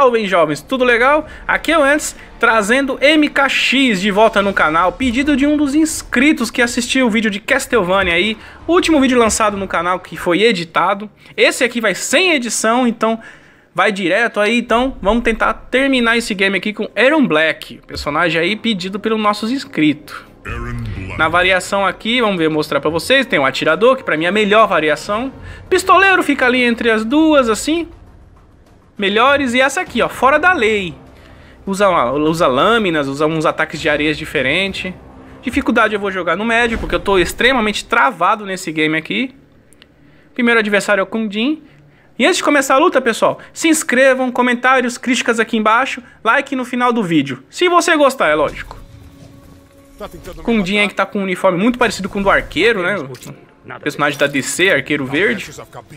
Salve, jovens, tudo legal? Aqui é o Ants, trazendo MKX de volta no canal, pedido de um dos inscritos que assistiu o vídeo de Castlevania aí, o último vídeo lançado no canal que foi editado. Esse aqui vai sem edição, então vai direto aí, então vamos tentar terminar esse game aqui com Erron Black, personagem aí pedido pelos nossos inscritos. Na variação aqui, vamos ver, mostrar pra vocês, tem o atirador, que pra mim é a melhor variação. Pistoleiro fica ali entre as duas, assim, melhores, e essa aqui, ó, fora da lei. Usa lâminas, usa uns ataques de areias diferentes. Dificuldade eu vou jogar no médio, porque eu tô extremamente travado nesse game aqui. Primeiro adversário é o Kundin. E antes de começar a luta, pessoal, se inscrevam, comentários, críticas aqui embaixo, like no final do vídeo. Se você gostar, é lógico. Kundin aí que tá com um uniforme muito parecido com o do arqueiro, né? O personagem da DC, arqueiro verde.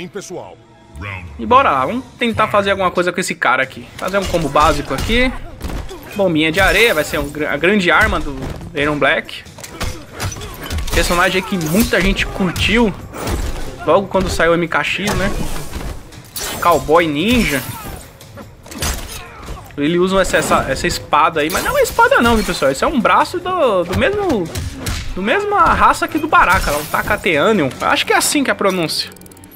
E bora lá, vamos tentar fazer alguma coisa com esse cara aqui. Fazer um combo básico aqui. Bombinha de areia, vai ser a grande arma do Erron Black. Personagem aí que muita gente curtiu logo quando saiu o MKX, né? Cowboy ninja. Ele usa essa espada aí, mas não é espada não, viu, pessoal? Esse é um braço do mesma raça aqui do Baraka, lá, o Tacateanium. Acho que é assim que é a pronúncia.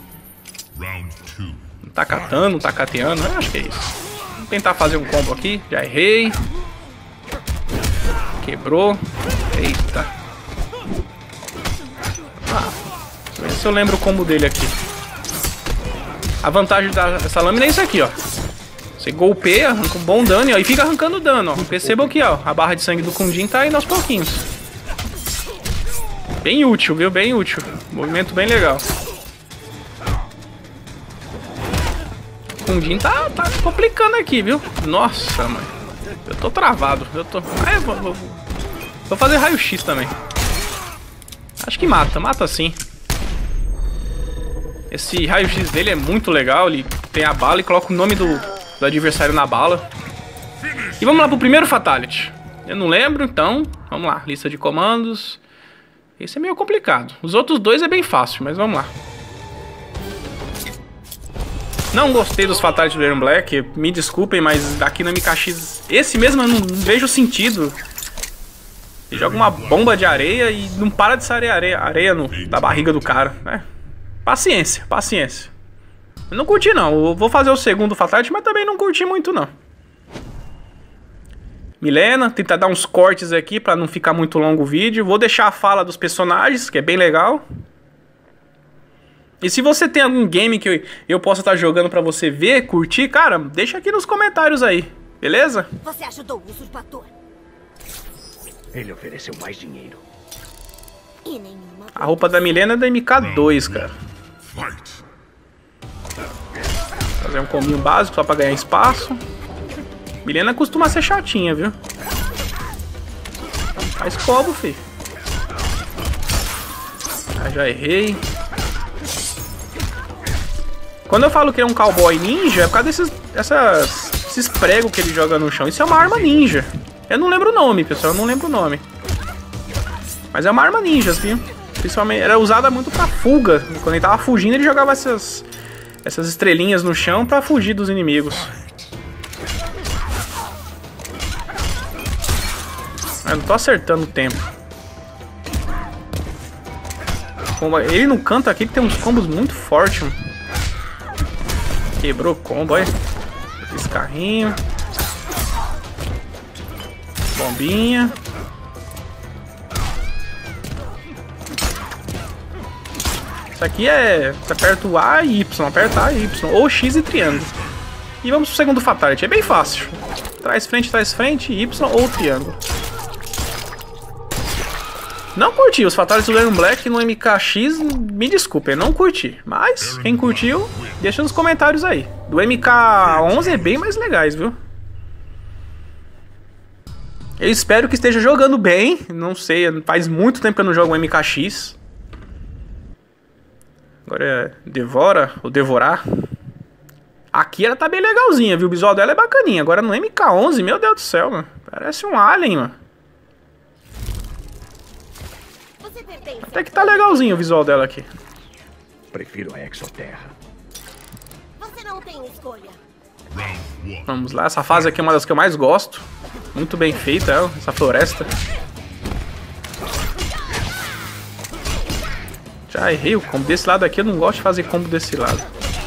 Takatano, Tacateano, acho que é isso. Vamos tentar fazer um combo aqui, já errei. Quebrou. Eita. Vê se eu lembro o combo dele aqui. A vantagem dessa lâmina é isso aqui, ó. Você golpeia, arranca um bom dano e fica arrancando dano, ó. Percebam aqui, ó. A barra de sangue do Kundin tá indo aos pouquinhos. Bem útil, viu? Bem útil. Movimento bem legal. O Kundin tá complicando aqui, viu? Nossa, mãe. Eu tô travado. Ah, eu vou fazer raio-x também. Acho que mata. Mata sim. Esse raio-x dele é muito legal. Ele tem a bala e coloca o nome do adversário na bala. E vamos lá pro primeiro Fatality. Eu não lembro, então vamos lá. Lista de comandos. Esse é meio complicado. Os outros dois é bem fácil, mas vamos lá. Não gostei dos Fatalities do Erron Black. Me desculpem, mas aqui no MKX esse mesmo eu não vejo sentido. Ele joga uma bomba de areia e não para de sair areia da barriga do cara, né? Paciência, paciência. Eu não curti não, eu vou fazer o segundo Fatality, mas também não curti muito não. Milena, tentar dar uns cortes aqui pra não ficar muito longo o vídeo. Vou deixar a fala dos personagens, que é bem legal. E se você tem algum game que eu possa estar jogando pra você ver, curtir, cara, deixa aqui nos comentários aí, beleza? Você ajudou o usurpador. Ele ofereceu mais dinheiro. E nenhuma... A roupa da Milena é da MK2, cara. Fazer um combinho básico só pra ganhar espaço. Milena costuma ser chatinha, viu? Faz combo, filho. Ah, já errei. Quando eu falo que é um cowboy ninja, é por causa desses pregos que ele joga no chão. Isso é uma arma ninja. Eu não lembro o nome, pessoal. Eu não lembro o nome. Mas é uma arma ninja, viu? Principalmente, era usada muito pra fuga. Quando ele tava fugindo, ele jogava essas estrelinhas no chão pra fugir dos inimigos. Eu não tô acertando o tempo. Ele no canto aqui tem uns combos muito fortes, mano. Quebrou o combo, olha. Esse carrinho. Bombinha. Isso aqui é... Você aperta o A e Y. Aperta A e Y. Ou X e triângulo. E vamos pro segundo Fatality. É bem fácil. Trás, frente, Y ou triângulo. Não curti os Fatalities do Erron Black no MKX, me desculpem, não curti. Mas, quem curtiu, deixa nos comentários aí. Do MK11 é bem mais legais, viu? Eu espero que esteja jogando bem. Não sei, faz muito tempo que eu não jogo um MKX. Agora é Devora, ou Devorar. Aqui ela tá bem legalzinha, viu? O visual dela é bacaninha. Agora no MK11, meu Deus do céu, mano. Parece um alien, mano. Até que tá legalzinho o visual dela aqui. Prefiro a Exoterra. Você não tem escolha. Vamos lá, essa fase aqui é uma das que eu mais gosto. Muito bem feita, essa floresta. Já errei o combo. Desse lado aqui eu não gosto de fazer combo desse lado.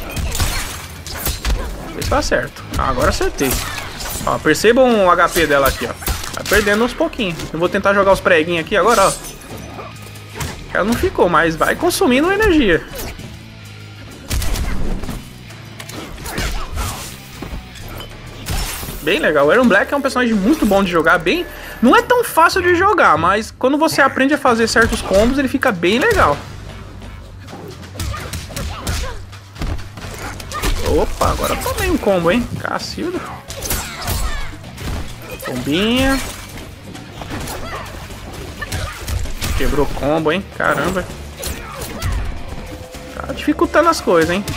Vê se eu acerto. Ah, agora acertei. Ó, percebam o HP dela aqui, ó. Vai perdendo aos pouquinhos. Eu vou tentar jogar os preguinhos aqui agora, ó. Ela não ficou, mas vai consumindo energia. Bem legal. O Erron Black é um personagem muito bom de jogar, bem... Não é tão fácil de jogar, mas quando você aprende a fazer certos combos, ele fica bem legal. Opa, agora tomei um combo, hein? Cacilda. Bombinha. Quebrou combo, hein? Caramba. Tá dificultando as coisas, hein?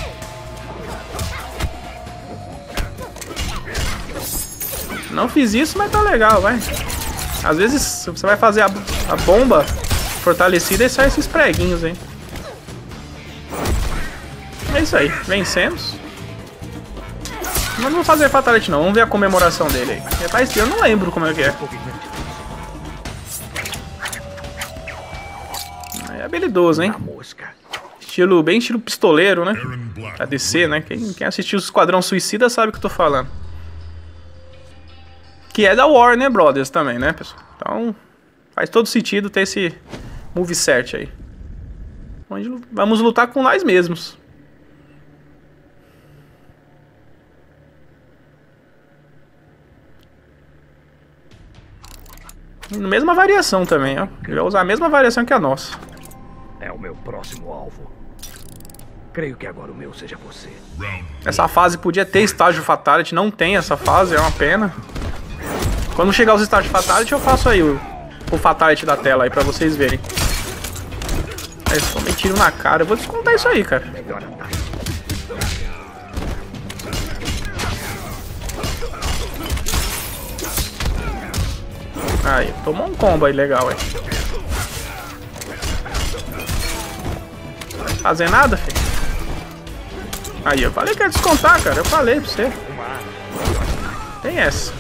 Não fiz isso, mas tá legal, vai. Às vezes você vai fazer a bomba fortalecida e sai esses preguinhos, hein? É isso aí, vencemos. Mas não vou fazer fatality não, vamos ver a comemoração dele aí. Eu não lembro como é que é. É habilidoso, hein? Estilo, bem estilo pistoleiro, né? ADC, né? Quem assistiu o Esquadrão Suicida sabe o que eu tô falando. Que é da Warner Brothers também, né, pessoal? Então, faz todo sentido ter esse moveset aí. Onde vamos lutar com nós mesmos. Mesma variação também, ó. Ele vai usar a mesma variação que a nossa. É o meu próximo alvo. Creio que agora o meu seja você. Essa fase podia ter estágio Fatality, não tem essa fase, é uma pena. Quando chegar os estágios Fatality, eu faço aí o Fatality da tela aí pra vocês verem. Aí, tomei tiro na cara, eu vou descontar isso aí, cara. Aí, tomou um combo aí legal, aí. Não vai fazer nada, filho. Aí, eu falei que ia descontar, cara. Eu falei pra você. Tem essa.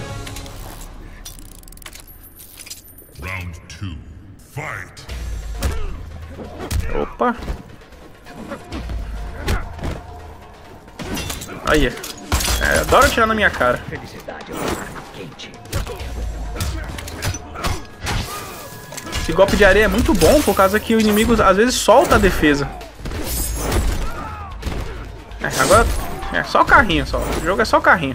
Round 2. Fight. Opa. Aí. Adoro atirar na minha cara. Felicidade é uma arma quente. Esse golpe de areia é muito bom por causa que o inimigo às vezes solta a defesa. Agora é só carrinho, só. O jogo é só carrinho.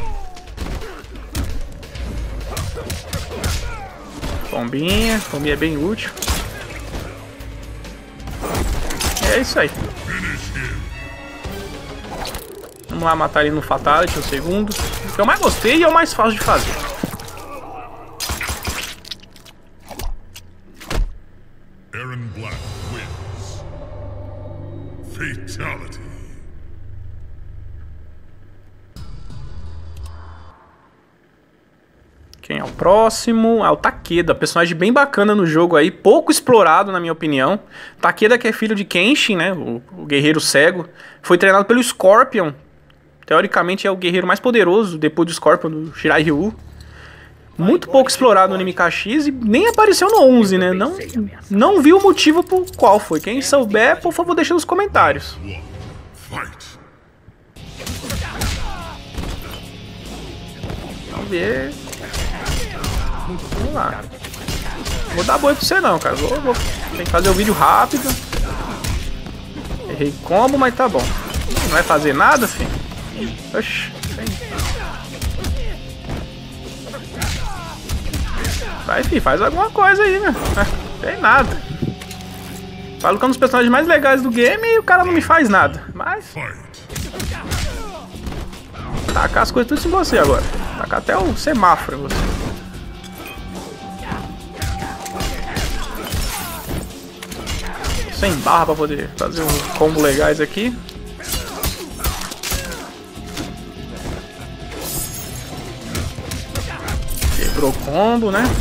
Bombinha é bem útil. É isso aí. Vamos lá matar ele no Fatality, o segundo. O que eu mais gostei e é o mais fácil de fazer. Erron Black wins. Fatality. Quem é o próximo? Ah, o Takeda, personagem bem bacana no jogo aí, pouco explorado na minha opinião. Takeda, que é filho de Kenshin, né, o guerreiro cego, foi treinado pelo Scorpion. Teoricamente é o guerreiro mais poderoso depois do Scorpion, do Shirai Ryu. Muito pouco explorado no Anime KX e nem apareceu no 11, né? Não vi o motivo por qual foi. Quem souber, por favor, deixa nos comentários. Fight. Vamos ver. Vamos lá. Não vou dar boi pra você não, cara. Tem que fazer o vídeo rápido. Errei combo, mas tá bom. Não vai fazer nada, filho? Oxi. Vai, filho, faz alguma coisa aí, né? Tem nada. Falo que é um dos personagens mais legais do game e o cara não me faz nada. Mas... tacar as coisas tudo em você agora. Tacar até o semáforo em você. Sem barra pra poder fazer um combo legais aqui. Quebrou o combo, né?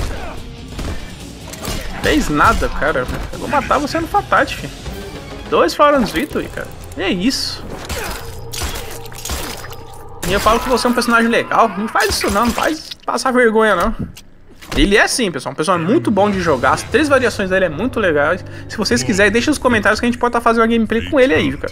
Fez nada, cara. Eu vou matar você no Fatality, filho. 2 Florence Victory, cara. E é isso. E eu falo que você é um personagem legal. Não faz isso não, não faz passar vergonha não. Ele é sim, pessoal, um personagem muito bom de jogar. As 3 variações dele é muito legais. Se vocês quiserem, deixem nos comentários que a gente pode estar fazendo uma gameplay com ele aí, cara.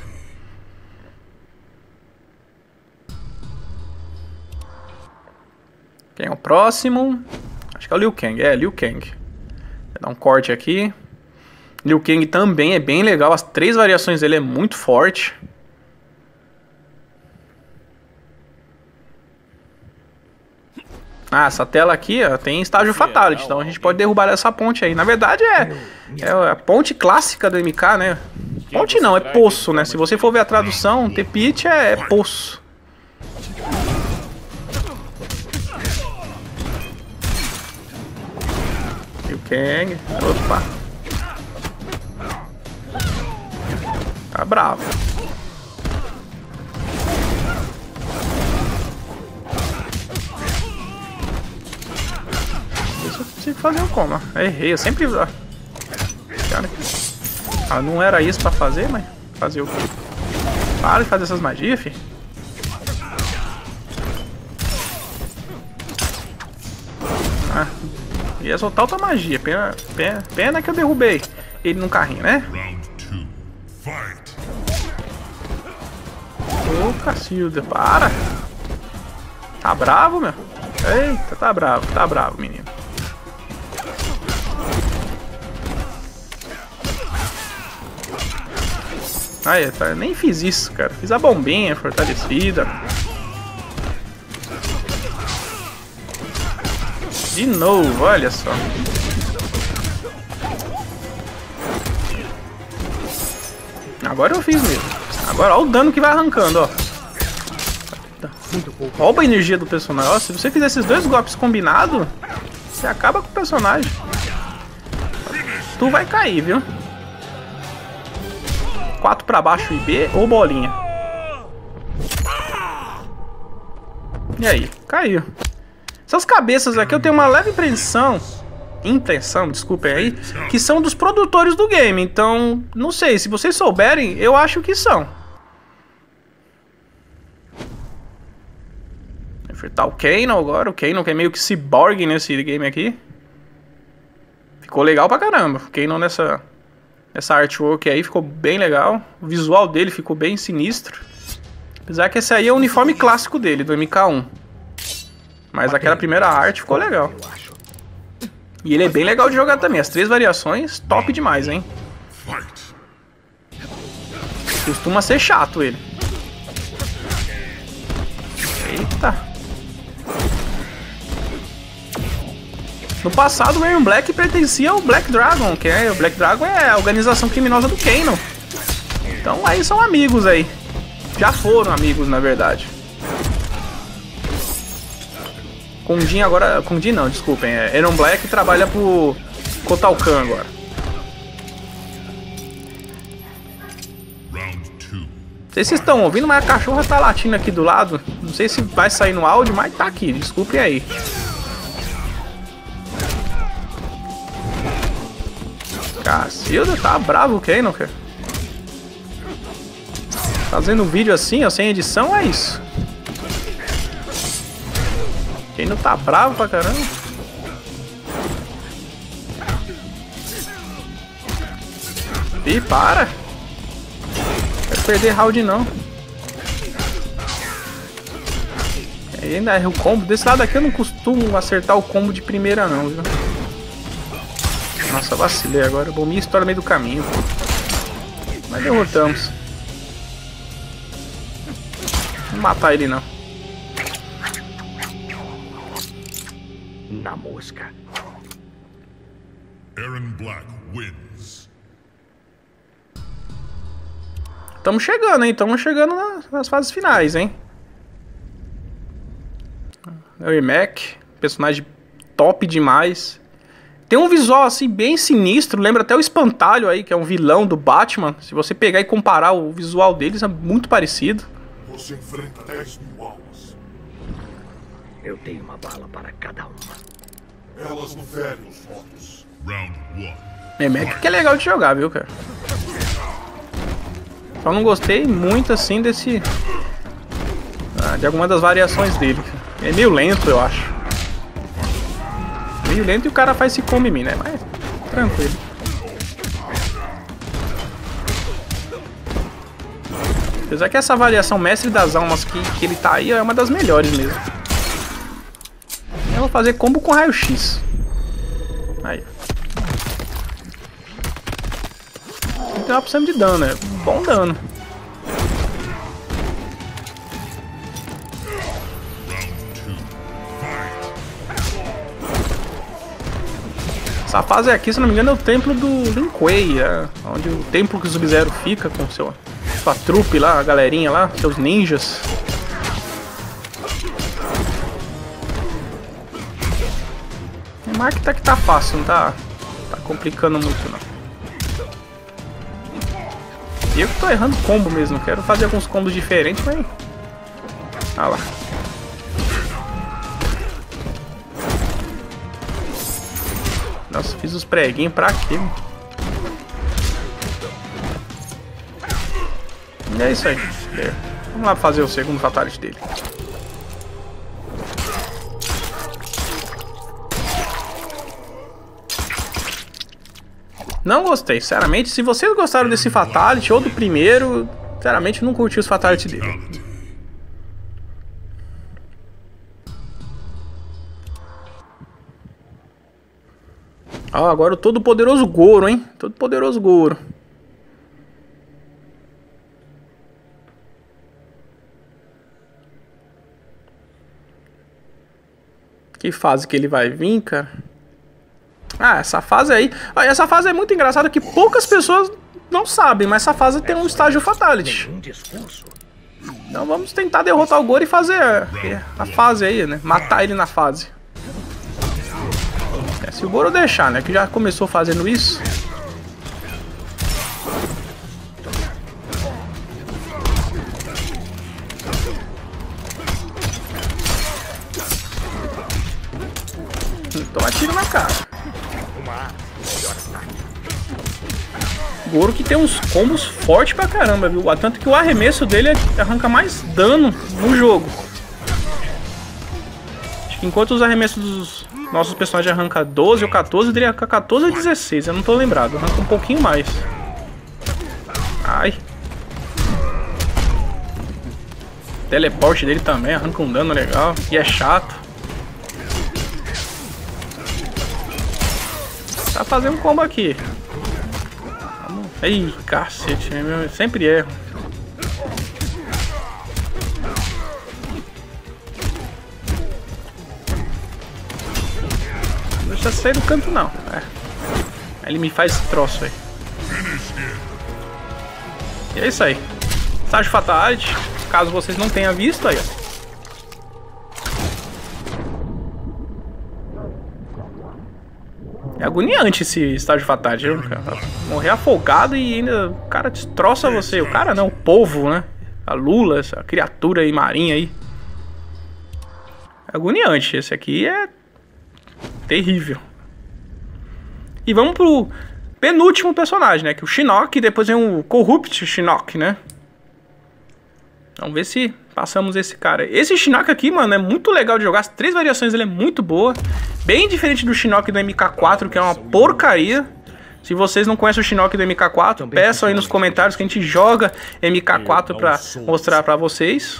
Quem é o próximo? Acho que é o Liu Kang, Liu Kang. Vou dar um corte aqui. Liu Kang também é bem legal, as 3 variações dele é muito forte. Ah, essa tela aqui, ó, tem estágio Fatality, então a gente pode derrubar essa ponte aí. Na verdade é a ponte clássica do MK, né? Ponte não, é poço, né? Se você for ver a tradução, Teepit é poço. Liu Kang, opa. Tá bravo. Eu consigo fazer o como? Errei, eu sempre... Ah, não era isso pra fazer, mas... Fazer o quê? Para de fazer essas magias, fi. Ah, ia soltar outra magia. Pena que eu derrubei ele num carrinho, né? Ô, Cacilda, para! Tá bravo, meu? Eita, tá bravo, menino. Aí, tá, nem fiz isso, cara. Fiz a bombinha fortalecida. De novo, olha só. Agora eu fiz mesmo. Agora olha o dano que vai arrancando, ó. Rouba a energia do personagem. Ó, se você fizer esses 2 golpes combinados, você acaba com o personagem. Tu vai cair, viu? 4 pra baixo e B ou bolinha. E aí? Caiu. Essas cabeças aqui eu tenho uma leve impressão, desculpem aí, que são dos produtores do game. Então, não sei, se vocês souberem, eu acho que são. Vou enfrentar o Kano agora, o Kano que é meio que cyborg nesse game aqui. Ficou legal pra caramba, o Kano nessa artwork aí ficou bem legal. O visual dele ficou bem sinistro. Apesar que esse aí é o uniforme clássico dele, do MK1. Mas aquela primeira arte ficou legal. E ele é bem legal de jogar também. As 3 variações, top demais, hein? Costuma ser chato ele. Eita. No passado o Iron Black pertencia ao Black Dragon, que é o Black Dragon é a organização criminosa do Kano. Então aí são amigos aí. Já foram amigos, na verdade. Kundin agora... Kundin não, desculpem. Iron Black trabalha pro Kotal Kahn agora. Não sei se vocês estão ouvindo, mas a cachorra tá latindo aqui do lado. Não sei se vai sair no áudio, mas tá aqui. Desculpem aí. Cacilda, tá bravo o Kano, cara. Fazendo vídeo assim, ó, sem edição, é isso. Kano tá bravo pra caramba. Ih, para. Não quero perder round não. E ainda erra o combo. Desse lado aqui eu não costumo acertar o combo de primeira não, viu? Nossa, vacilei agora. Bom, minha história no meio do caminho. Mas derrotamos. Não vou matar ele não. Na mosca. Aaron Black wins. Estamos chegando, hein? Estamos chegando nas fases finais, hein? É o Ermac, personagem top demais. Tem um visual assim bem sinistro, lembra até o Espantalho aí, que é um vilão do Batman. Se você pegar e comparar o visual deles, é muito parecido. Você enfrenta 10.000 almas. Eu tenho uma bala para cada uma. Elas não ferem os votos. Round 1. Ermac que é legal de jogar, viu, cara? Só não gostei muito assim desse... de alguma das variações dele. É meio lento, eu acho. Meio lento e o cara faz esse combo em mim, né? Mas tranquilo. Apesar que essa variação Mestre das Almas que ele tá aí é uma das melhores mesmo. Eu vou fazer combo com raio-x. Aí. 39% de dano, é bom dano. Essa fase aqui, se não me engano, é o templo do Lin Kuei, onde o templo que o Sub-Zero fica com sua trupe lá, a galerinha lá, seus ninjas. Marca que tá fácil, não tá complicando muito não. Eu que tô errando combo mesmo, quero fazer alguns combos diferentes, mas... Ah lá. Nossa, fiz os preguinhos pra quê? E é isso aí. Vamos lá fazer o segundo fatality dele. Não gostei, sinceramente. Se vocês gostaram desse fatality ou do primeiro, sinceramente não curti os fatality dele. Ó, agora o todo poderoso Goro, hein? Todo poderoso Goro. Que fase que ele vai vir, cara? Ah, essa fase aí... Essa fase é muito engraçada que poucas pessoas não sabem, mas essa fase tem um estágio fatality. Então vamos tentar derrotar o Goro e fazer a fase aí, né? Matar ele na fase. Se o Goro deixar, né? Que já começou fazendo isso. Toma tiro na cara. Goro que tem uns combos fortes pra caramba, viu? Tanto que o arremesso dele arranca mais dano no jogo. Acho que enquanto os arremessos dos nossos personagens arrancam 12 ou 14, dele arranca 14 ou 16, eu não tô lembrado. Arranca um pouquinho mais. Ai. O teleporte dele também arranca um dano legal. E é chato. Tá fazendo um combo aqui. Ih, cacete, eu sempre erro. Não deixa sair do canto não. Aí ele me faz esse troço aí. E é isso aí. Estágio fatality. Caso vocês não tenham visto aí, ó. É agoniante esse estágio fatality, viu, cara? Morrer afogado e ainda o cara destroça você. O cara não, o povo, né? A Lula, essa criatura aí marinha aí. É agoniante. Esse aqui é terrível. E vamos pro penúltimo personagem, né? Que é o Shinnok. E depois vem o Corrupt Shinnok, né? Vamos ver se passamos esse cara. Esse Shinnok aqui, mano, é muito legal de jogar. As 3 variações dele é muito boa. Bem diferente do Shinnok do MK4, que é uma porcaria. Se vocês não conhecem o Shinnok do MK4, peçam aí nos comentários que a gente joga MK4 pra mostrar pra vocês.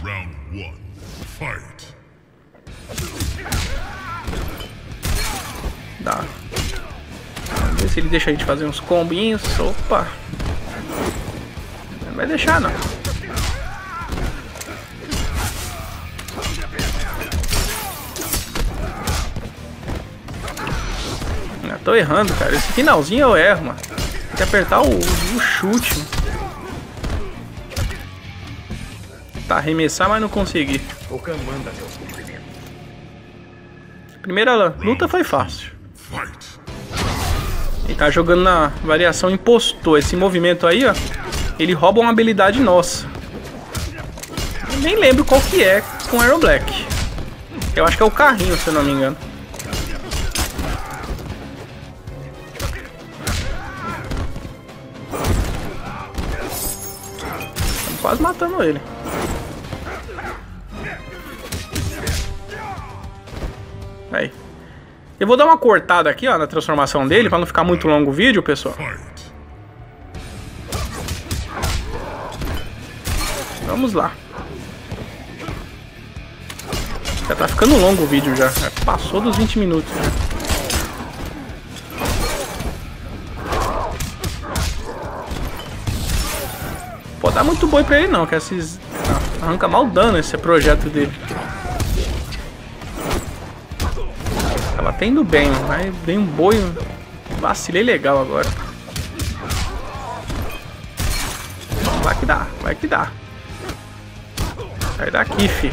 Dá. Vamos ver se ele deixa a gente fazer uns combinhos. Opa. Não vai deixar, não. Tô errando, cara. Esse finalzinho eu erro, mano. Tem que apertar o chute, mano. Tá, arremessar, mas não consegui. A primeira luta foi fácil. Ele tá jogando na variação impostor. Esse movimento aí, ó, ele rouba uma habilidade nossa. Eu nem lembro qual que é com Aero Black. Eu acho que é o carrinho, se eu não me engano. Quase matando ele. Eu vou dar uma cortada aqui, ó, na transformação dele, pra não ficar muito longo o vídeo, pessoal. Fight. Vamos lá. Já tá ficando longo o vídeo já. Passou dos 20 minutos. Pode dar muito boi pra ele não, que esses... arranca mal dano esse projeto dele. Tava tendo bem, mas dei um boi. Vacilei legal agora. Vai que dá, vai que dá. Sai daqui, fi.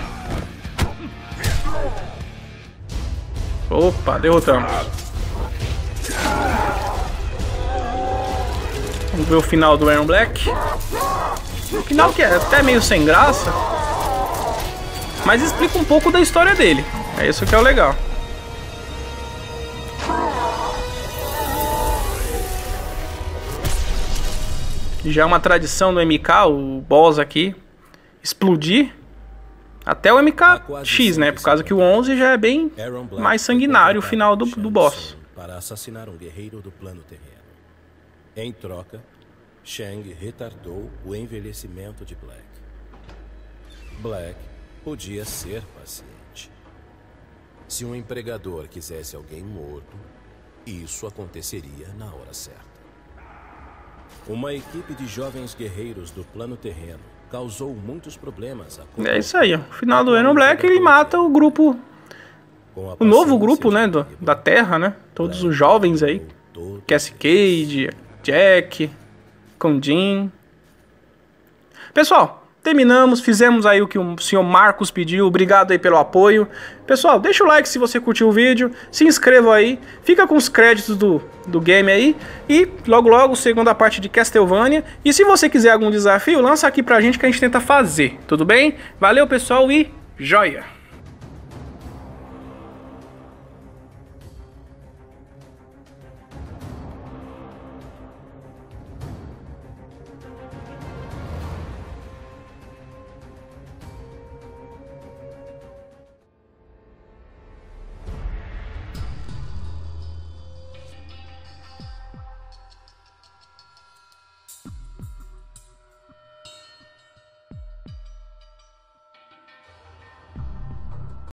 Opa, derrotamos. Vamos ver o final do Iron Black. O final que é até meio sem graça, mas explica um pouco da história dele. É isso que é o legal. Já é uma tradição do MK, o boss aqui, explodir. Até o MKX, né? Por causa que o 11 já é bem mais sanguinário o final do boss. Para assassinar um guerreiro do plano terreno. Em troca, Shang retardou o envelhecimento de Black. Black podia ser paciente. Se um empregador quisesse alguém morto, isso aconteceria na hora certa. Uma equipe de jovens guerreiros do plano terreno causou muitos problemas. É isso aí, ó. No final do Iron Black ele mata o grupo, o novo grupo, né, da Terra, né? Todos os jovens aí. Cassie Cage, Jack, Kong. Pessoal, terminamos, fizemos aí o que o senhor Marcos pediu. Obrigado aí pelo apoio. Pessoal, deixa o like se você curtiu o vídeo, se inscreva aí, fica com os créditos do game aí. E logo logo, segunda parte de Castlevania. E se você quiser algum desafio, lança aqui pra gente que a gente tenta fazer, tudo bem? Valeu, pessoal, e joia!